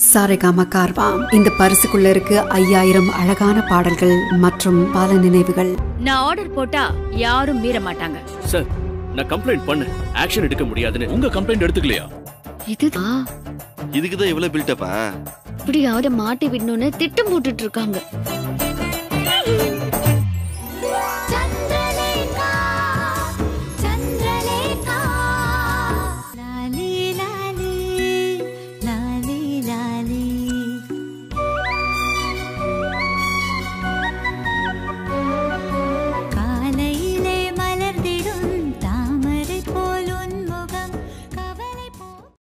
சாரேகாமா கார்வா இந்த பரிசுக்குள்ள இருக்கு 5000 அழகான பாடல்கள் மற்றும் பல நினைவுகள். நான் ஆர்டர் போட்டா யாரும் மீற மாட்டாங்க. சார், நான் கம்ப்ளைண்ட் பண்ண ஆக்ஷன் எடுக்க முடியாதுன்னு உங்க கம்ப்ளைண்ட் எடுத்துக்கலையா? இதுக்கு தான் இவ்வளவு பில்டப்பா? இப்படியாவது மாட்டி விடணும்னு திட்டம் போட்டுட்டு இருக்காங்க.